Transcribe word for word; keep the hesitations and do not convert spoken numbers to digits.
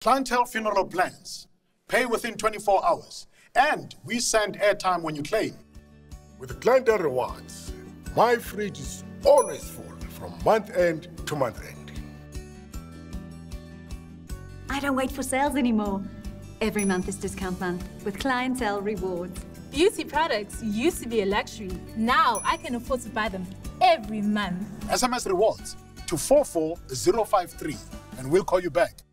Clientèle funeral plans. Pay within twenty-four hours. And we send airtime when you claim. With the Clientèle rewards, my fridge is always full from month end to month end. I don't wait for sales anymore. Every month is discount month with Clientèle rewards. Beauty products used to be a luxury. Now I can afford to buy them every month. S M S rewards to four four zero five three and we'll call you back.